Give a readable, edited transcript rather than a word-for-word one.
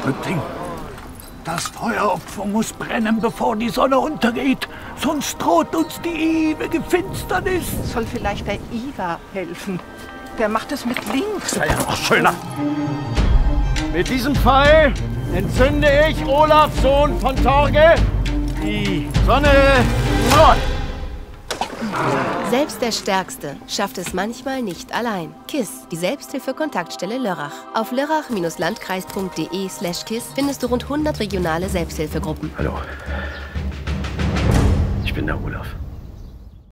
Häuptling. Das Feueropfer muss brennen, bevor die Sonne untergeht. Sonst droht uns die ewige Finsternis. Soll vielleicht der Ivar helfen? Der macht es mit links. Sei ja noch schöner. Mit diesem Pfeil entzünde ich, Olaf, Sohn von Torge, die Sonne Nord. Selbst der Stärkste schafft es manchmal nicht allein. KISS, die Selbsthilfe-Kontaktstelle Lörrach. Auf lörrach-landkreis.de/KISS findest du rund 100 regionale Selbsthilfegruppen. Hallo, ich bin der Olaf.